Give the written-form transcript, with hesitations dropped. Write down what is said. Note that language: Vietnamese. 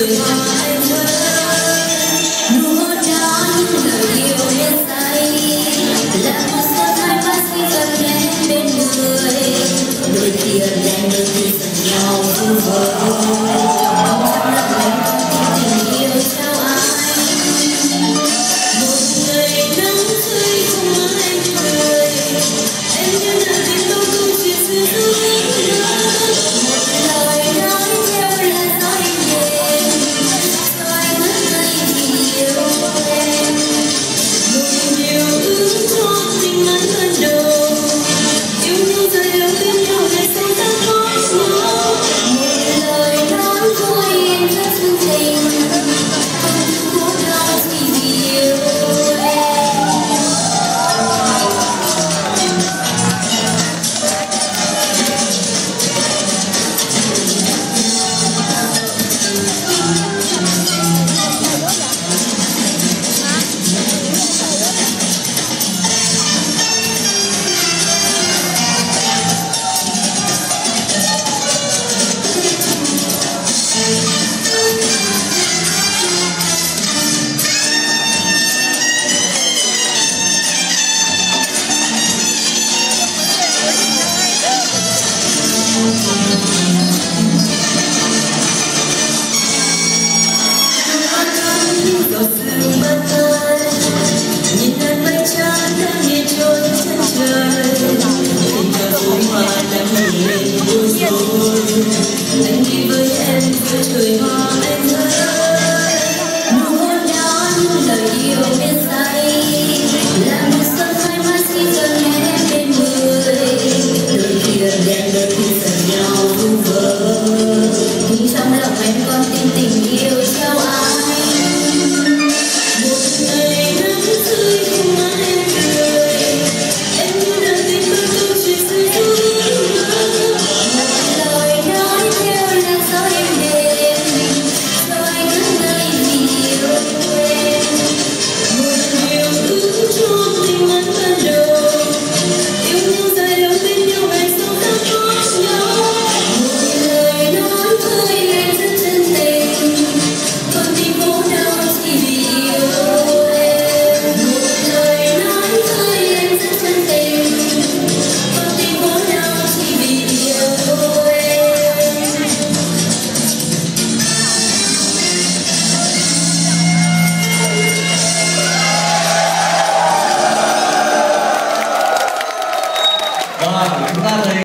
cười hoa anh ơi, nụ hôn đó những lời yêu hết say, là một giấc hai mắt khi gần em bên người, đôi kia đen đôi khi giận nhau vu vơ, không chắc là em còn tình yêu trao ai, một ngày nắng rơi không má em cười, em nhớ lại những câu chuyện xưa ước mơ, một lời nói theo là nói đêm, cho anh mất ngây vì yêu em, một điều ước cho tình mãn ban đầu, yêu nhau rồi đâu bên nhau ngày sau ta có nhau, một lời nói thôi em rất chân tình, không cố đau chỉ vì yêu em. Giọt sương mất ơi, nhìn đàn mây trắng đã nghiêng trôi chân trời, tình cờ phôi hoa đã nhìn vui rồi, anh đi với em giữa trời hoa anh ơi, nụ hôn đó những lời yêu biết say, là một giấc hai mắt khi gần em bên người, đôi khi gần đen đôi khi giận nhau vu vơ, nhưng trong lòng em còn tình yêu trao ai. Rồi, chúng ta thấy